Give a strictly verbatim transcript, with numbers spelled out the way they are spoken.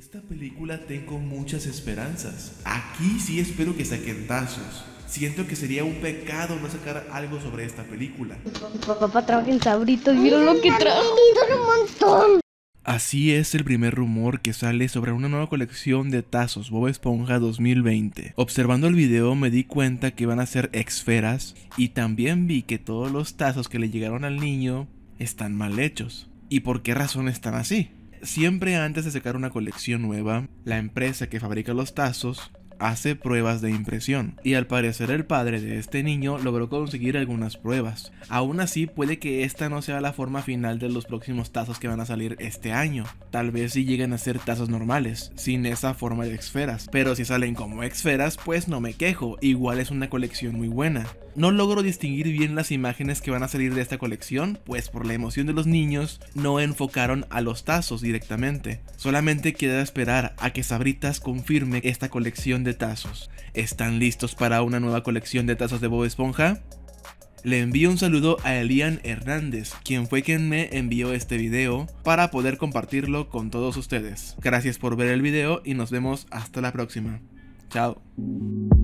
esta película tengo muchas esperanzas. Aquí sí espero que saquen tazos. Siento que sería un pecado no sacar algo sobre esta película. Papá trabaja en Sabritas, ¿vieron lo que trajo? Un montón. Así es el primer rumor que sale sobre una nueva colección de tazos Bob Esponja dos mil veinte. Observando el video me di cuenta que van a ser esferas y también vi que todos los tazos que le llegaron al niño están mal hechos. ¿Y por qué razón están así? Siempre antes de sacar una colección nueva, la empresa que fabrica los tazos hace pruebas de impresión, y al parecer el padre de este niño logró conseguir algunas pruebas. Aún así puede que esta no sea la forma final de los próximos tazos que van a salir este año. Tal vez si lleguen a ser tazos normales, sin esa forma de esferas, pero si salen como esferas pues no me quejo, igual es una colección muy buena. No logro distinguir bien las imágenes que van a salir de esta colección, pues por la emoción de los niños no enfocaron a los tazos directamente. Solamente queda esperar a que Sabritas confirme esta colección de tazos. ¿Están listos para una nueva colección de tazos de Bob Esponja? Le envío un saludo a Elian Hernández, quien fue quien me envió este video para poder compartirlo con todos ustedes. Gracias por ver el video y nos vemos hasta la próxima. Chao.